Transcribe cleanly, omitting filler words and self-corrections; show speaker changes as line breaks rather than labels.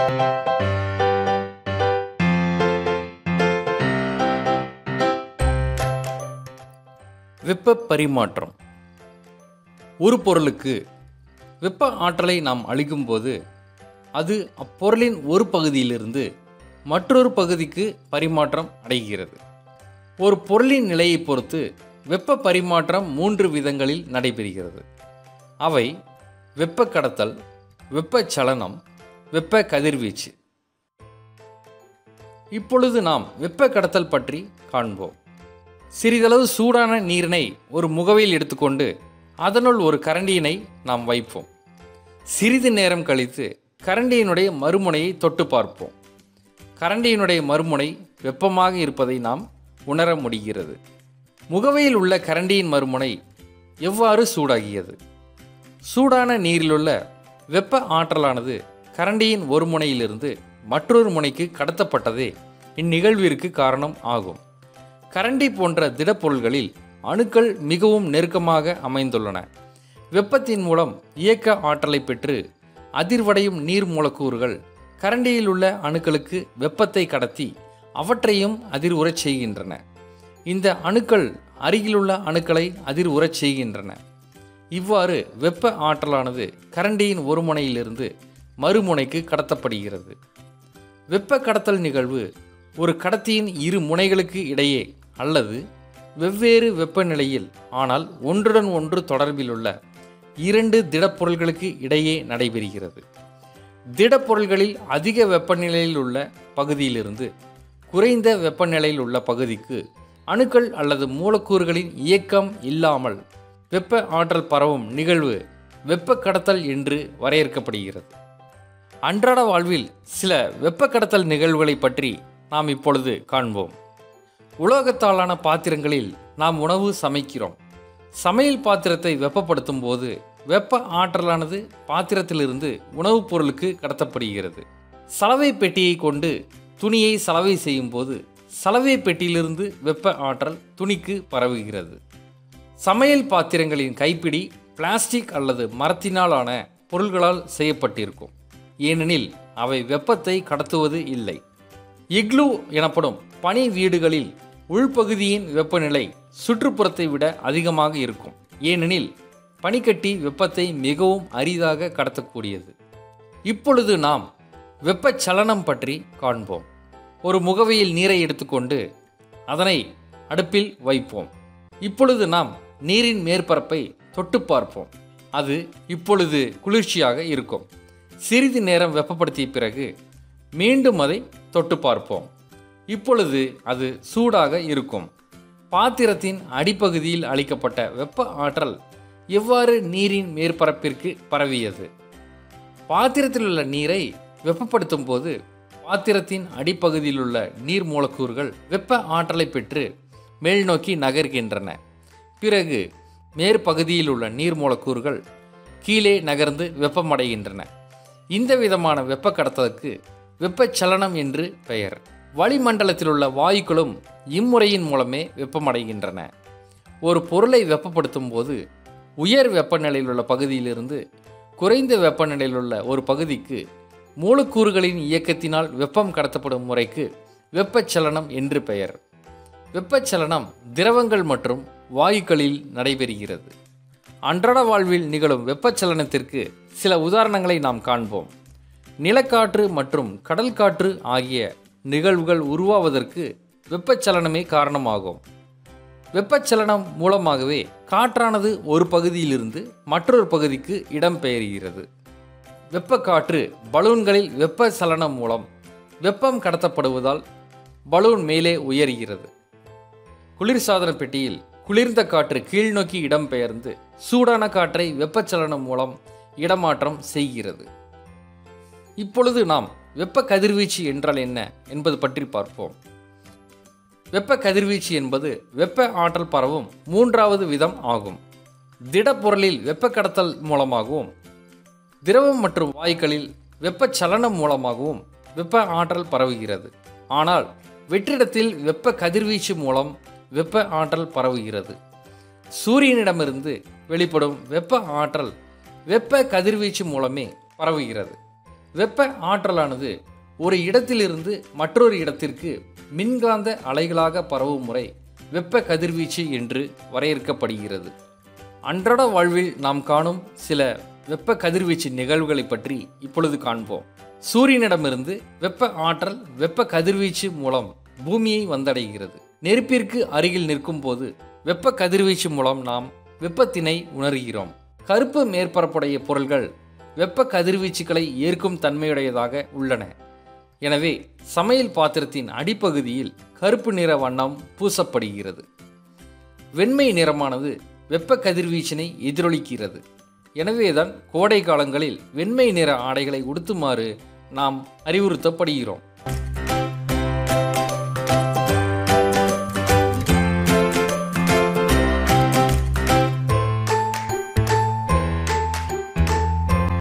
வெப்ப பரிமாற்றம். ஒரு பொருளுக்கு வெப்ப ஆற்றலை நாம் அளிக்கும்போது அது அப்பொருளின் ஒரு பகுதியிலிருந்து மற்றொரு பகுதிக்கு பரிமாற்றம் அடைகிறது. ஒரு பொருளின் நிலையை பொறுத்து வெப்ப பரிமாற்றம் 3 விதங்களில் நடைபெறுகிறது. அவை வெப்ப கடத்தல், வெப்ப சலனம், வெப்ப கதிர்வீச்சு. இப்பொழுது நாம் வெப்ப கடத்தல் பற்றி காண்போம். சிறிதளவு சூடான நீரினை ஒரு முகவையில் எடுத்துக்கொண்டு அதனுள் ஒரு கரண்டியினை நாம் வைப்போம். சிறிது நேரம் கழித்து கரண்டியினுடைய மறுமுனையை தொட்டு பார்ப்போம். கரண்டியினுடைய மறுமுனை வெப்பமாக இருப்பதை நாம் உணர முடிகிறது. முகவையில் உள்ள கரண்டியின் மறுமுனை எவ்வாறு சூடாகியது? சூடான நீரிலுள்ள வெப்ப ஆற்றலானது கரண்டியின் ஒரு முனையிலிருந்து மற்றொரு முனைக்கு கடத்தப்பட்டதே இந்நிகழ்விற்கு காரணம் ஆகும். கரண்டி போன்ற திடப்பொருள்களில் அணுக்கள் மிகவும் நெருக்கமாக அமைந்துள்ளன. வெப்பத்தின் மூலம் இயக்க ஆற்றலை பெற்று அதிர்வடையும் நீர் மூலக்கூறுகள் கரண்டியில் உள்ள அணுக்களுக்கு வெப்பத்தை கடத்தி அவற்றையும் அதிர் உறச் செய்கின்றன. இந்த அணுக்கள் அருகிலுள்ள அணுக்களை அதிர் உறச் செய்கின்றன. இவ்வாறு வெப்ப ஆற்றலானது கரண்டியின் ஒரு முனையிலிருந்து மறுமுனைக்கு கடத்தப்படுகிறது. வெப்ப கடத்தல் நிகழ்வு ஒரு கடத்தியின் இரு முனைகளுக்கு இடையே அல்லது வெவ்வேறு வெப்பநிலையில் ஆனால் ஒன்றுடன் ஒன்று தொடர்பிலுள்ள 2 திடப்பொருள்களுக்கு இடையே நடைபெறுகிறது. திடப்பொருள்களில் அதிக வெப்பநிலையில் உள்ள பகுதியிலிருந்து குறைந்த வெப்பநிலையில் உள்ள பகுதிக்கு அணுக்கள் அல்லது மூலக்கூறுகளின் இயக்கம் இல்லாமல் வெப்ப ஆற்றல் பரவும் நிகழ்வு வெப்ப கடத்தல் என்று வரையறுக்கப்படுகிறது. அன்றாட வாழ்வில் சில வெப்ப கடத்தல் நிகழ்வுகளை பற்றி நாம் இப்பொழுது காண்போம். உலோகத்தாலான பாத்திரங்களில் நாம் உணவு சமைக்கிறோம். சமையல் பாத்திரத்தை வெப்பப்படுத்தும் போது வெப்ப ஆற்றலானது பாத்திரத்திலிருந்து உணவுப் பொருளுக்கு கடத்தப்படுகிறது. சலவை பெட்டியை கொண்டு துணியை சலவை செய்யும் போது சலவை பெட்டியிலிருந்து வெப்ப ஆற்றல் துணிக்கு பரவுகிறது. சமையல் பாத்திரங்களின் கைப்பிடி பிளாஸ்டிக் அல்லது மரத்தினாலான பொருள்களால் செய்யப்பட்டிருக்கும். ஏனெனில் அவை வெப்பத்தை கடத்துவது இல்லை. இக்லூ எனப்படும் பனி வீடுகளில் உள்பகுதியின் வெப்பநிலை சுற்றுப்புறத்தை விட அதிகமாக இருக்கும். ஏனெனில் பனிக்கட்டி வெப்பத்தை மிகவும் அரிதாக கடத்தக்கூடியது. இப்பொழுது நாம் வெப்ப சலனம் பற்றி காண்போம். ஒரு முகவையில் நீரை எடுத்துக்கொண்டு அதனை அடுப்பில் வைப்போம். இப்பொழுது நாம் நீரின் மேற்பரப்பை தொட்டு பார்ப்போம். அது இப்பொழுது குளிர்ச்சியாக இருக்கும். சிறிது நேரம் வெப்பப்படுத்திய பிறகு மீண்டும் அதை தொட்டு பார்ப்போம். இப்பொழுது அது சூடாக இருக்கும். பாத்திரத்தின் அடிப்பகுதியில் அளிக்கப்பட்ட வெப்ப ஆற்றல் எவ்வாறு நீரின் மேற்பரப்பிற்கு பரவியது? பாத்திரத்தில் உள்ள நீரை வெப்பப்படுத்தும் போது பாத்திரத்தின் அடிப்பகுதியில் உள்ள நீர் மூலக்கூறுகள் வெப்ப ஆற்றலை பெற்று மேல் நோக்கி நகர்கின்றன. பிறகு மேற்பகுதியில் உள்ள நீர் மூலக்கூறுகள் கீழே நகர்ந்து வெப்பமடைகின்றன. இந்த விதமான வெப்ப கடத்தலுக்கு வெப்பச்சலனம் என்று பெயர். வளிமண்டலத்தில் உள்ள வாயுக்களும் இம்முறையின் மூலமே வெப்பமடைகின்றன. ஒரு பொருளை வெப்பப்படுத்தும் போது உயர் வெப்பநிலையில் உள்ள பகுதியிலிருந்து குறைந்த வெப்பநிலையில் உள்ள ஒரு பகுதிக்கு மூலக்கூறுகளின் இயக்கத்தினால் வெப்பம் கடத்தப்படும் முறைக்கு வெப்பச்சலனம் என்று பெயர். வெப்பச்சலனம் திரவங்கள் மற்றும் வாயுக்களில் நடைபெறுகிறது. அன்றாட வாழ்வில் நிகழும் வெப்பச்சலனத்திற்கு சில உதாரணங்களை நாம் காண்போம். நிலக்காற்று மற்றும் கடல் காற்று ஆகிய நிகழ்வுகள் உருவாவதற்கு வெப்பச்சலனமே காரணமாகும். வெப்பச்சலனம் மூலமாகவே காற்றானது ஒரு பகுதியிலிருந்து மற்றொரு பகுதிக்கு இடம்பெயர்கிறது. வெப்பக்காற்று பலூன்களில் வெப்பச்சலனம் மூலம் வெப்பம் கடத்தப்படுவதால் பலூன் மேலே உயர்கிறது. குளிர்சாதன பெட்டியில் குளிர்ந்த காற்று கீழ்நோக்கி இடம்பெயர்ந்து சூடான காற்றை வெப்பச்சலனம் மூலம் இடமாற்றம் செய்கிறது. இப்பொழுது நாம் வெப்ப கதிர்வீச்சு என்றால் என்ன என்பது பற்றி பார்ப்போம். வெப்ப கதிர்வீச்சு என்பது வெப்ப ஆற்றல் பரவும் 3வது விதம் ஆகும். திடப்பொருளில் வெப்ப கடத்தல் மூலமாகவும் திரவம் மற்றும் வாயுக்களில் வெப்பச்சலனம் மூலமாகவும் வெப்ப ஆற்றல் பரவுகிறது. ஆனால் வெற்றிடத்தில் வெப்ப கதிர்வீச்சு மூலம் வெப்ப ஆற்றல் பரவுகிறது. சூரியனிடமிருந்து வெளிப்படும் வெப்ப ஆற்றல் வெப்ப கதிர்வீச்சு மூலமே பரவுகிறது. வெப்ப ஆற்றலானது ஒரு இடத்திலிருந்து மற்றொரு இடத்திற்கு மின்காந்த அலைகளாக பரவும் முறை வெப்ப கதிர்வீச்சு என்று வரையறுக்கப்படுகிறது. அன்றாட வாழ்வில் நாம் காணும் சில வெப்ப கதிர்வீச்சு நிகழ்வுகளை பற்றி இப்பொழுது காண்போம். சூரியனிடமிருந்து வெப்ப ஆற்றல் வெப்ப கதிர்வீச்சு மூலம் பூமியை வந்தடைகிறது. நெருப்பிற்கு அருகில் நிற்கும் போது வெப்ப கதிர்வீச்சு மூலம் நாம் வெப்பத்தினை உணர்கிறோம். கருப்பு மேற்பரப்புடைய பொருள்கள் வெப்ப கதிர்வீச்சுகளை ஏற்கும் தன்மையுடையதாக உள்ளன. எனவே சமையல் பாத்திரத்தின் அடிப்பகுதியில் கருப்பு நிற வண்ணம் பூசப்படுகிறது. வெண்மை நிறமானது வெப்ப கதிர்வீச்சினை எதிரொலிக்கிறது. எனவேதான் கோடை காலங்களில் வெண்மை நிற ஆடைகளை உடுத்துமாறு நாம் அறிவுறுத்தப்படுகிறோம்.